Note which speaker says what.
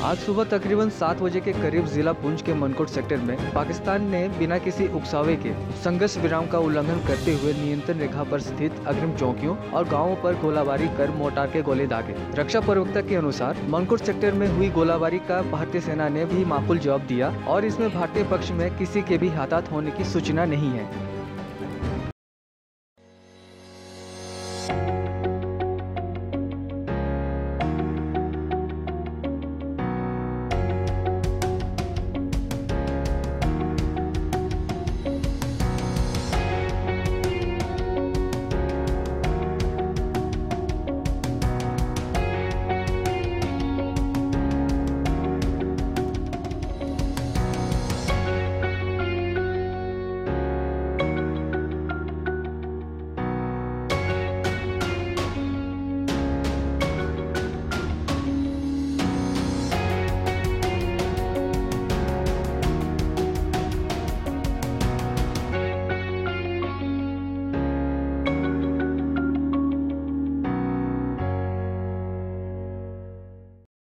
Speaker 1: आज सुबह तकरीबन 7 बजे के करीब जिला पुंछ के मनकोट सेक्टर में पाकिस्तान ने बिना किसी उकसावे के संघर्ष विराम का उल्लंघन करते हुए नियंत्रण रेखा पर स्थित अग्रिम चौकियों और गांवों पर गोलाबारी कर मोर्टार के गोले दागे। रक्षा प्रवक्ता के अनुसार मनकोट सेक्टर में हुई गोलाबारी का भारतीय सेना ने भी माकूल जवाब दिया और इसमें भारतीय पक्ष में किसी के भी हताहत होने की सूचना नहीं है।